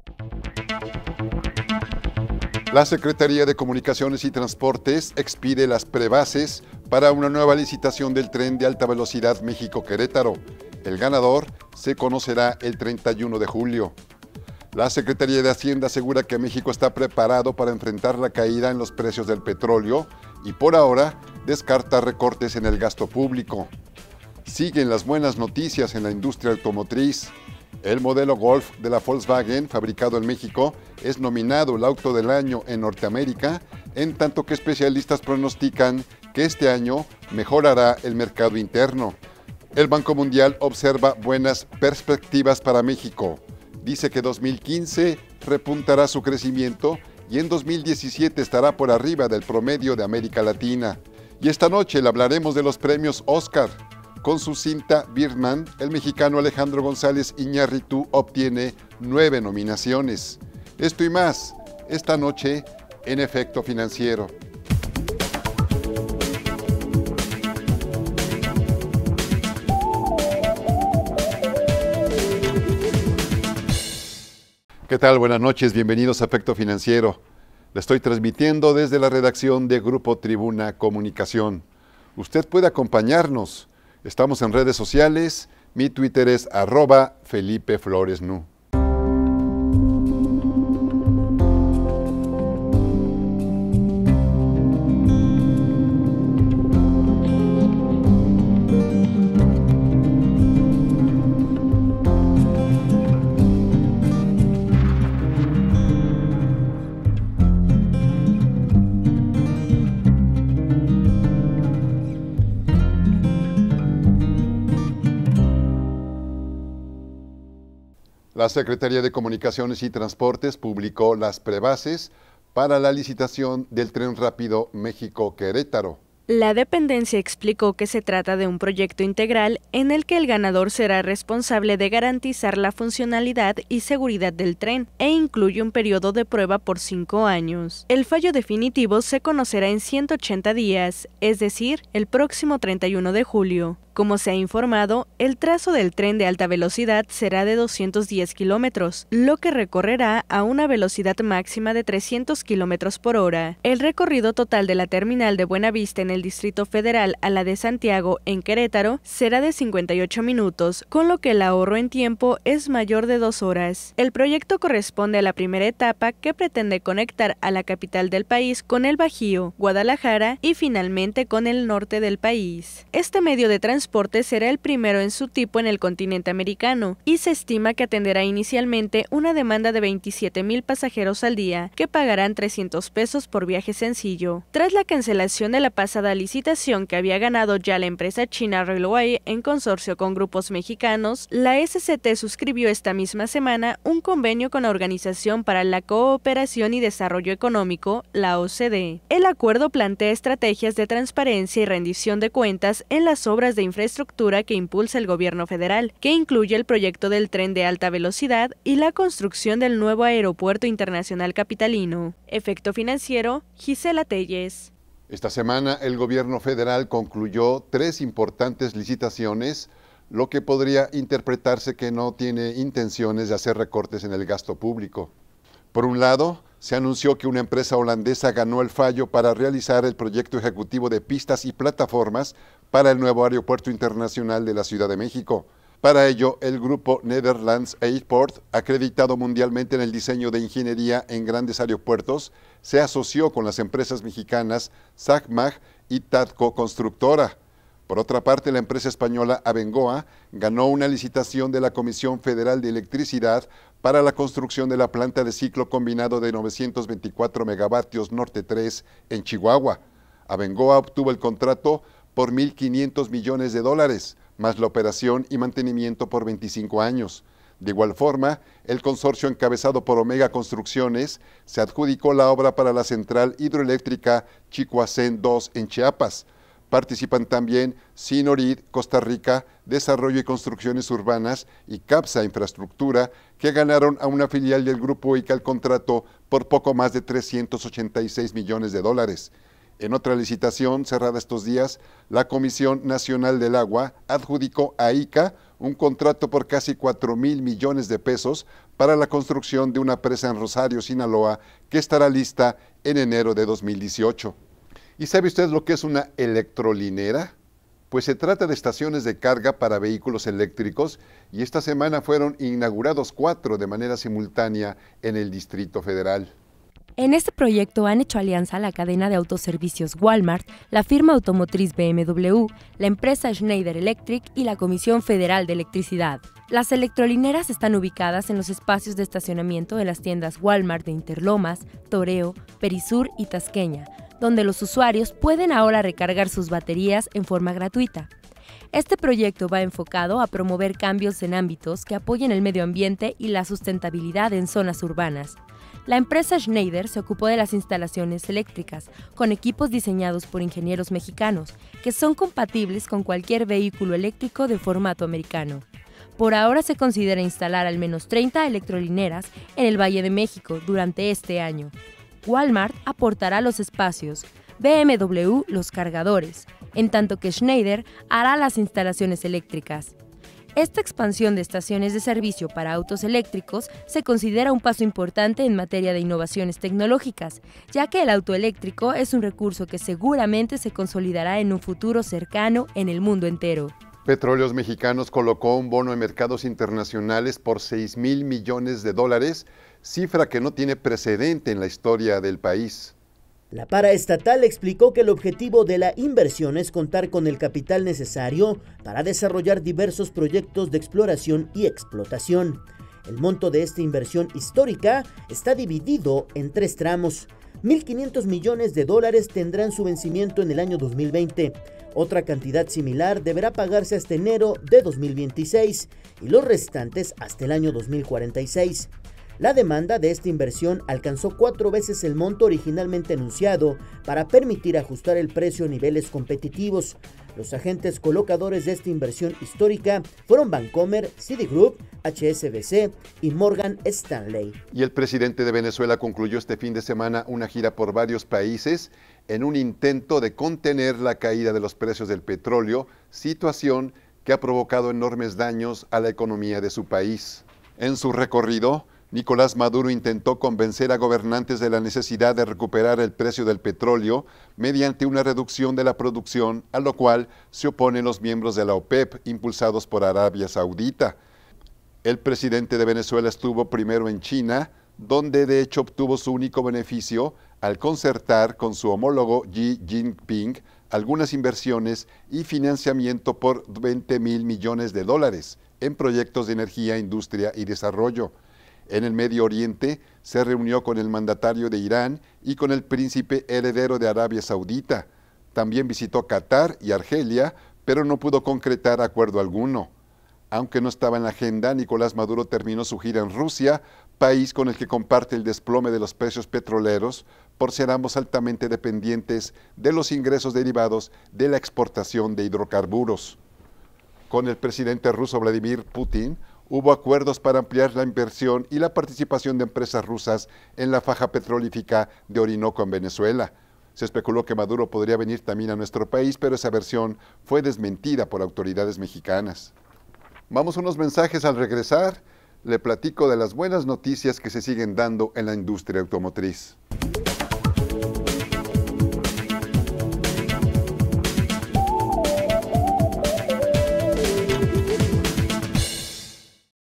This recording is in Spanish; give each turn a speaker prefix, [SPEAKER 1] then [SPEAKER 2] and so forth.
[SPEAKER 1] La Secretaría de Comunicaciones y Transportes expide las prebases para una nueva licitación del tren de alta velocidad México-Querétaro. El ganador se conocerá el 31 de julio. La Secretaría de Hacienda asegura que México está preparado para enfrentar la caída en los precios del petróleo y por ahora descarta recortes en el gasto público. Siguen las buenas noticias en la industria automotriz. El modelo Golf de la Volkswagen, fabricado en México, es nominado el auto del año en Norteamérica, en tanto que especialistas pronostican que este año mejorará el mercado interno. El Banco Mundial observa buenas perspectivas para México. Dice que 2015 repuntará su crecimiento y en 2017 estará por arriba del promedio de América Latina. Y esta noche le hablaremos de los premios Oscar. Con su cinta Birdman, el mexicano Alejandro González Iñárritu obtiene 9 nominaciones. Esto y más, esta noche en Efecto Financiero. ¿Qué tal? Buenas noches, bienvenidos a Efecto Financiero. Le estoy transmitiendo desde la redacción de Grupo Tribuna Comunicación. Usted puede acompañarnos. Estamos en redes sociales, mi Twitter es @FelipeFloresNu. La Secretaría de Comunicaciones y Transportes publicó las prebases para la licitación del tren rápido México-Querétaro.
[SPEAKER 2] La dependencia explicó que se trata de un proyecto integral en el que el ganador será responsable de garantizar la funcionalidad y seguridad del tren e incluye un periodo de prueba por 5 años. El fallo definitivo se conocerá en 180 días, es decir, el próximo 31 de julio. Como se ha informado, el trazo del tren de alta velocidad será de 210 kilómetros, lo que recorrerá a una velocidad máxima de 300 kilómetros por hora. El recorrido total de la terminal de Buenavista en el Distrito Federal a la de Santiago, en Querétaro, será de 58 minutos, con lo que el ahorro en tiempo es mayor de 2 horas. El proyecto corresponde a la primera etapa que pretende conectar a la capital del país con el Bajío, Guadalajara y finalmente con el norte del país. Este medio de transporte será el primero en su tipo en el continente americano y se estima que atenderá inicialmente una demanda de 27,000 pasajeros al día que pagarán 300 pesos por viaje sencillo. Tras la cancelación de la pasada licitación que había ganado ya la empresa China Railway en consorcio con grupos mexicanos, la SCT suscribió esta misma semana un convenio con la Organización para la Cooperación y Desarrollo Económico, la OCDE. El acuerdo plantea estrategias de transparencia y rendición de cuentas en las obras de infraestructura que impulsa el gobierno federal, que incluye el proyecto del tren de alta velocidad y la construcción del nuevo aeropuerto internacional capitalino. Efecto Financiero, Gisela Telles.
[SPEAKER 1] Esta semana el gobierno federal concluyó 3 importantes licitaciones, lo que podría interpretarse que no tiene intenciones de hacer recortes en el gasto público. Por un lado, se anunció que una empresa holandesa ganó el fallo para realizar el proyecto ejecutivo de pistas y plataformas para el nuevo aeropuerto internacional de la Ciudad de México. Para ello, el grupo Netherlands Airport, acreditado mundialmente en el diseño de ingeniería en grandes aeropuertos, se asoció con las empresas mexicanas SACMAG y Tadco Constructora. Por otra parte, la empresa española Abengoa ganó una licitación de la Comisión Federal de Electricidad para la construcción de la planta de ciclo combinado de 924 megavatios Norte 3 en Chihuahua. Abengoa obtuvo el contrato por $1,500 millones, más la operación y mantenimiento por 25 años. De igual forma, el consorcio encabezado por Omega Construcciones se adjudicó la obra para la central hidroeléctrica Chicoacén 2 en Chiapas. Participan también Sinorid, Costa Rica, Desarrollo y Construcciones Urbanas y CAPSA Infraestructura, que ganaron a una filial del Grupo ICA el contrato por poco más de $386 millones. En otra licitación cerrada estos días, la Comisión Nacional del Agua adjudicó a ICA un contrato por casi 4,000 millones de pesos para la construcción de una presa en Rosario, Sinaloa, que estará lista en enero de 2018. ¿Y sabe usted lo que es una electrolinera? Pues se trata de estaciones de carga para vehículos eléctricos y esta semana fueron inaugurados 4 de manera simultánea en el Distrito Federal.
[SPEAKER 3] En este proyecto han hecho alianza la cadena de autoservicios Walmart, la firma automotriz BMW, la empresa Schneider Electric y la Comisión Federal de Electricidad. Las electrolineras están ubicadas en los espacios de estacionamiento de las tiendas Walmart de Interlomas, Toreo, Perisur y Tasqueña, donde los usuarios pueden ahora recargar sus baterías en forma gratuita. Este proyecto va enfocado a promover cambios en ámbitos que apoyen el medio ambiente y la sustentabilidad en zonas urbanas. La empresa Schneider se ocupó de las instalaciones eléctricas, con equipos diseñados por ingenieros mexicanos, que son compatibles con cualquier vehículo eléctrico de formato americano. Por ahora se considera instalar al menos 30 electrolineras en el Valle de México durante este año. Walmart aportará los espacios, BMW los cargadores, en tanto que Schneider hará las instalaciones eléctricas. Esta expansión de estaciones de servicio para autos eléctricos se considera un paso importante en materia de innovaciones tecnológicas, ya que el auto eléctrico es un recurso que seguramente se consolidará en un futuro cercano en el mundo entero.
[SPEAKER 1] Petróleos Mexicanos colocó un bono en mercados internacionales por 6,000 millones de dólares, cifra que no tiene precedente en la historia del país.
[SPEAKER 4] La paraestatal explicó que el objetivo de la inversión es contar con el capital necesario para desarrollar diversos proyectos de exploración y explotación. El monto de esta inversión histórica está dividido en 3 tramos. 1.500 millones de dólares tendrán su vencimiento en el año 2020. Otra cantidad similar deberá pagarse hasta enero de 2026 y los restantes hasta el año 2046. La demanda de esta inversión alcanzó 4 veces el monto originalmente anunciado para permitir ajustar el precio a niveles competitivos. Los agentes colocadores de esta inversión histórica fueron Bancomer, Citigroup, HSBC y Morgan Stanley.
[SPEAKER 1] Y el presidente de Venezuela concluyó este fin de semana una gira por varios países en un intento de contener la caída de los precios del petróleo, situación que ha provocado enormes daños a la economía de su país. En su recorrido, Nicolás Maduro intentó convencer a gobernantes de la necesidad de recuperar el precio del petróleo mediante una reducción de la producción, a lo cual se oponen los miembros de la OPEP, impulsados por Arabia Saudita. El presidente de Venezuela estuvo primero en China, donde de hecho obtuvo su único beneficio al concertar con su homólogo Xi Jinping algunas inversiones y financiamiento por 20,000 millones de dólares en proyectos de energía, industria y desarrollo. En el Medio Oriente se reunió con el mandatario de Irán y con el príncipe heredero de Arabia Saudita. También visitó Qatar y Argelia, pero no pudo concretar acuerdo alguno. Aunque no estaba en la agenda, Nicolás Maduro terminó su gira en Rusia, país con el que comparte el desplome de los precios petroleros, por ser ambos altamente dependientes de los ingresos derivados de la exportación de hidrocarburos. Con el presidente ruso Vladimir Putin, hubo acuerdos para ampliar la inversión y la participación de empresas rusas en la faja petrolífica de Orinoco en Venezuela. Se especuló que Maduro podría venir también a nuestro país, pero esa versión fue desmentida por autoridades mexicanas. Vamos a unos mensajes al regresar. Le platico de las buenas noticias que se siguen dando en la industria automotriz.